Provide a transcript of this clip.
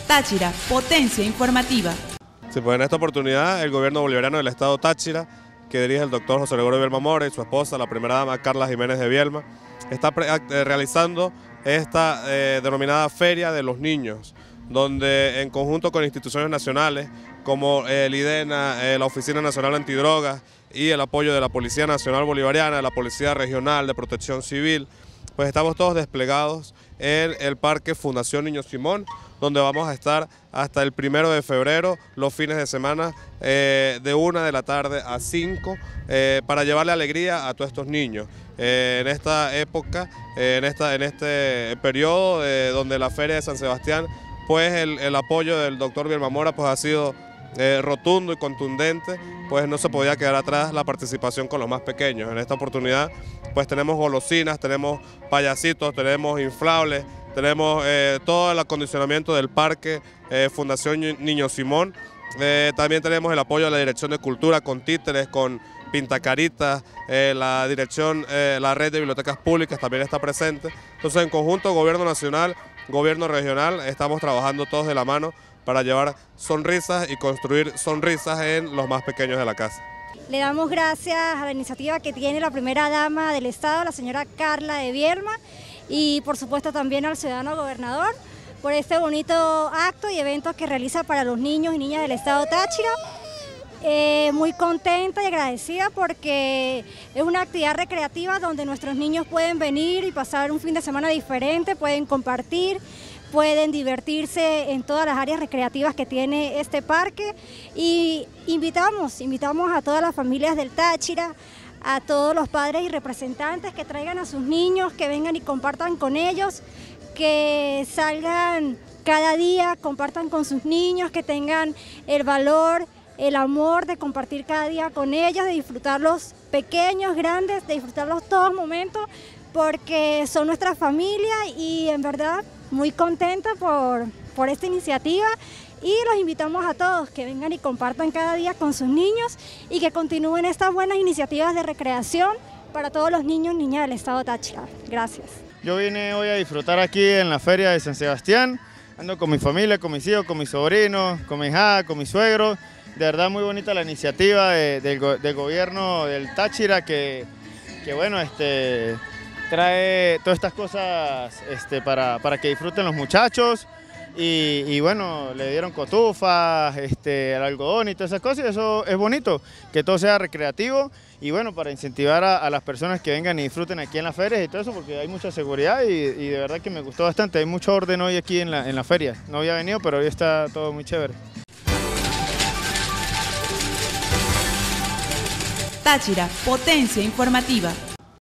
Táchira, potencia informativa. Sí, pues en esta oportunidad el gobierno bolivariano del estado Táchira, que dirige el doctor José Gregorio Bielma Mora y su esposa, la primera dama Carla Jiménez de Bielma, está realizando esta denominada Feria de los Niños, donde en conjunto con instituciones nacionales como el IDENA, la Oficina Nacional Antidrogas y el apoyo de la Policía Nacional Bolivariana, de la Policía Regional de Protección Civil, pues estamos todos desplegados en el Parque Fundación Niño Simón, donde vamos a estar hasta el 1 de febrero, los fines de semana, de 1 de la tarde a 5, para llevarle alegría a todos estos niños. En esta época, en este periodo donde la Feria de San Sebastián, pues el apoyo del doctor Bielma Mora pues ha sido rotundo y contundente, pues no se podía quedar atrás la participación con los más pequeños. En esta oportunidad pues tenemos golosinas, tenemos payasitos, tenemos inflables, tenemos todo el acondicionamiento del Parque Fundación Niño Simón. También tenemos el apoyo de la Dirección de Cultura con títeres, con pintacaritas, la dirección, la red de bibliotecas públicas también está presente. Entonces, en conjunto, Gobierno Nacional, Gobierno Regional, estamos trabajando todos de la mano para llevar sonrisas y construir sonrisas en los más pequeños de la casa. Le damos gracias a la iniciativa que tiene la primera dama del Estado, la señora Carla de Bielma, y por supuesto también al ciudadano gobernador por este bonito acto y evento que realiza para los niños y niñas del Estado Táchira. Muy contenta y agradecida porque es una actividad recreativa donde nuestros niños pueden venir y pasar un fin de semana diferente, pueden compartir, pueden divertirse en todas las áreas recreativas que tiene este parque, y invitamos a todas las familias del Táchira, a todos los padres y representantes que traigan a sus niños, que vengan y compartan con ellos, que salgan cada día, compartan con sus niños, que tengan el valor, el amor de compartir cada día con ellos, de disfrutarlos pequeños, grandes, de disfrutarlos todos momentos, porque son nuestra familia y en verdad muy contenta por esta iniciativa, y los invitamos a todos que vengan y compartan cada día con sus niños y que continúen estas buenas iniciativas de recreación para todos los niños y niñas del estado Táchira. Gracias. Yo vine hoy a disfrutar aquí en la Feria de San Sebastián, ando con mi familia, con mis hijos, con mis sobrinos, con mi hija, con mis suegros. De verdad muy bonita la iniciativa del gobierno del Táchira que bueno, trae todas estas cosas para que disfruten los muchachos, y bueno, le dieron cotufas, el algodón y todas esas cosas, y eso es bonito, que todo sea recreativo, y bueno, para incentivar a las personas que vengan y disfruten aquí en las ferias y todo eso, porque hay mucha seguridad y de verdad que me gustó bastante. Hay mucho orden hoy aquí en la feria, no había venido, pero hoy está todo muy chévere. Táchira, potencia informativa.